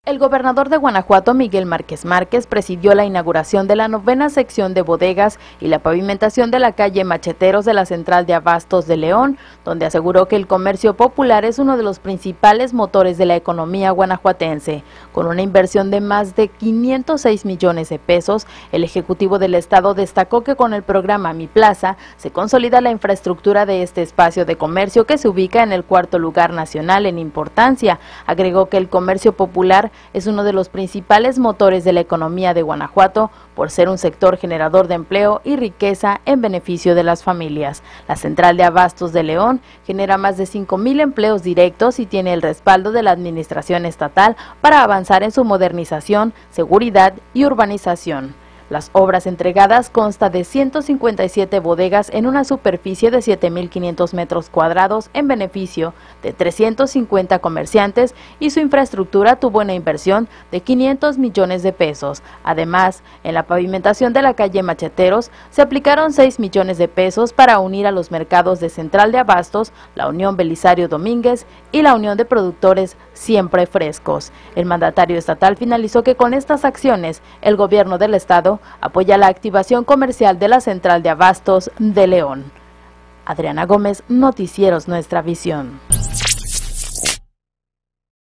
El gobernador de Guanajuato, Miguel Márquez Márquez, presidió la inauguración de la 9ª sección de bodegas y la pavimentación de la calle Macheteros de la Central de Abastos de León, donde aseguró que el comercio popular es uno de los principales motores de la economía guanajuatense. Con una inversión de más de 506 millones de pesos, el Ejecutivo del Estado destacó que con el programa Mi Plaza se consolida la infraestructura de este espacio de comercio que se ubica en el 4º lugar nacional en importancia. Agregó que el comercio popular es uno de los principales motores de la economía de Guanajuato por ser un sector generador de empleo y riqueza en beneficio de las familias. La Central de Abastos de León genera más de 5,000 empleos directos y tiene el respaldo de la administración estatal para avanzar en su modernización, seguridad y urbanización. Las obras entregadas consta de 157 bodegas en una superficie de 7,500 metros cuadrados en beneficio de 350 comerciantes y su infraestructura tuvo una inversión de 500 millones de pesos. Además, en la pavimentación de la calle Macheteros se aplicaron 6 millones de pesos para unir a los mercados de Central de Abastos, la Unión Belisario Domínguez y la Unión de Productores Siempre Frescos. El mandatario estatal finalizó que con estas acciones el gobierno del estado apoya la activación comercial de la Central de Abastos de León. Adriana Gómez, Noticieros Nuestra Visión.